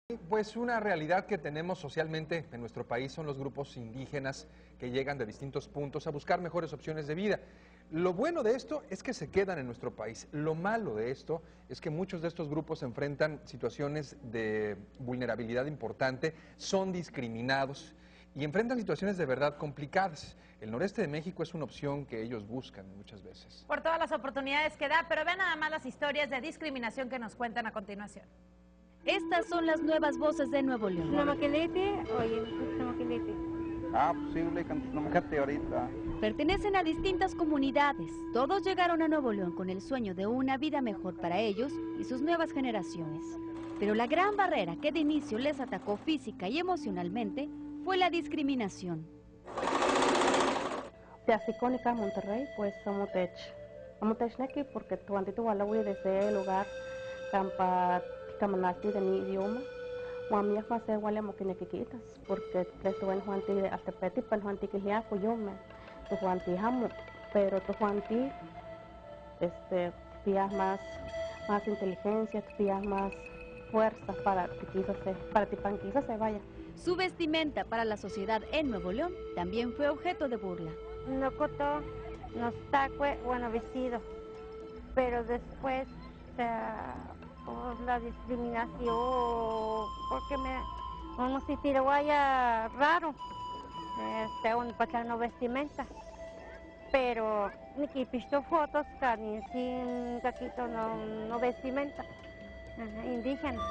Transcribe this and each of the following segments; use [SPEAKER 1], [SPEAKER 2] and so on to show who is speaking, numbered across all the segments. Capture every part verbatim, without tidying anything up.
[SPEAKER 1] Pues una realidad que tenemos socialmente en nuestro país son los grupos indígenas que llegan de distintos puntos a buscar mejores opciones de vida. Lo bueno de esto es que se quedan en nuestro país. Lo malo de esto es que muchos de estos grupos enfrentan situaciones de vulnerabilidad importante, son discriminados y enfrentan situaciones de verdad complicadas. El noreste de México es una opción que ellos buscan muchas veces.
[SPEAKER 2] Por todas las oportunidades que da, pero vean nada más las historias de discriminación que nos cuentan a continuación.
[SPEAKER 3] Estas son las nuevas voces de Nuevo León.
[SPEAKER 4] Namaquilete, oye, Namaquilete.
[SPEAKER 5] Ah, posible que no me jate ahorita.
[SPEAKER 3] Pertenecen a distintas comunidades. Todos llegaron a Nuevo León con el sueño de una vida mejor para ellos y sus nuevas generaciones. Pero la gran barrera que de inicio les atacó física y emocionalmente fue la discriminación.
[SPEAKER 4] De Asicónica, Monterrey, pues somos tech. Somos technequi porque tu antito walawi desde el lugar campa camanati de mi idioma. Guamias más se igual a moquinequitas porque presto en Juanti hasta peti pan Juanti que ya cuyome. Tu Juanti jamo, pero tu Juanti este pillas más más inteligencia, pillas más fuerza para que quizás se para que pan quizás se vaya.
[SPEAKER 3] Su vestimenta para la sociedad en Nuevo León también fue objeto de burla.
[SPEAKER 6] No cotó, no tacue, bueno vestido, pero después uh, por la discriminación, porque me uno si tira guaya raro, este un pachano vestimenta, pero ni que pisto fotos ni sin caquito no no vestimenta uh, indígena.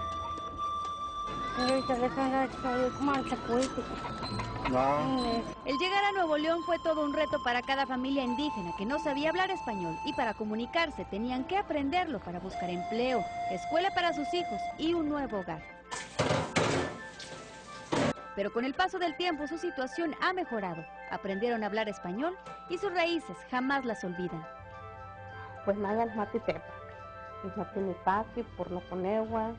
[SPEAKER 5] No.
[SPEAKER 3] El llegar a Nuevo León fue todo un reto para cada familia indígena que no sabía hablar español y para comunicarse tenían que aprenderlo para buscar empleo, escuela para sus hijos y un nuevo hogar. Pero con el paso del tiempo su situación ha mejorado. Aprendieron a hablar español y sus raíces jamás las olvidan.
[SPEAKER 4] Pues nada, el mati tepa, el mati ni pati, por no conegua.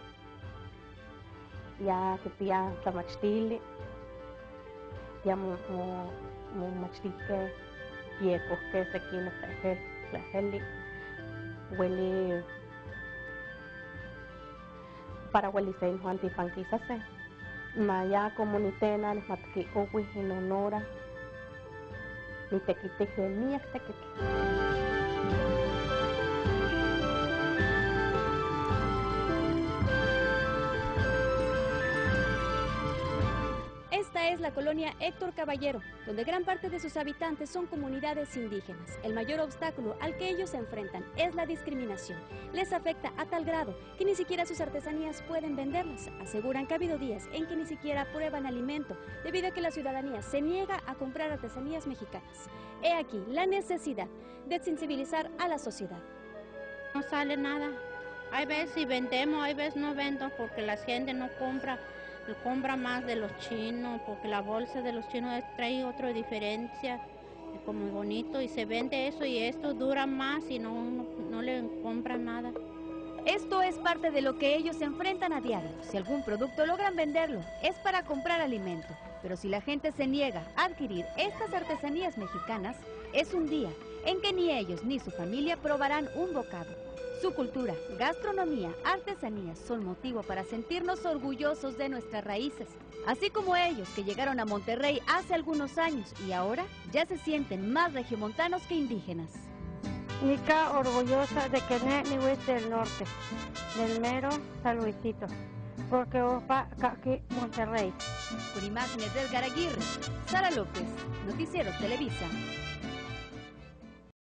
[SPEAKER 4] Ya que pia tamachtili, ya mo mo mo machtique, viejo que es aquí en la heli, huele para huele se Juan Tifanquisa se, maya comunitena les matki owi en honora, ni te quite que ni te quite.
[SPEAKER 3] Esta es la colonia Héctor Caballero, donde gran parte de sus habitantes son comunidades indígenas. El mayor obstáculo al que ellos se enfrentan es la discriminación. Les afecta a tal grado que ni siquiera sus artesanías pueden venderlas. Aseguran que ha habido días en que ni siquiera prueban alimento, debido a que la ciudadanía se niega a comprar artesanías mexicanas. He aquí la necesidad de sensibilizar a la sociedad.
[SPEAKER 7] No sale nada. Hay veces si vendemos, hay veces no vendo porque la gente no compra. Compra más de los chinos, porque la bolsa de los chinos trae otra diferencia, como bonito, y se vende eso y esto dura más y no, no, no le compran nada.
[SPEAKER 3] Esto es parte de lo que ellos se enfrentan a diario. Si algún producto logran venderlo, es para comprar alimento. Pero si la gente se niega a adquirir estas artesanías mexicanas, es un día en que ni ellos ni su familia probarán un bocado. Su cultura, gastronomía, artesanías son motivo para sentirnos orgullosos de nuestras raíces, así como ellos que llegaron a Monterrey hace algunos años y ahora ya se sienten más regiomontanos que indígenas.
[SPEAKER 6] Nica orgullosa de que no es del norte, del mero San Luisito, porque opa aquí Monterrey.
[SPEAKER 3] Con imágenes de Edgar Aguirre, Sara López, Noticieros Televisa.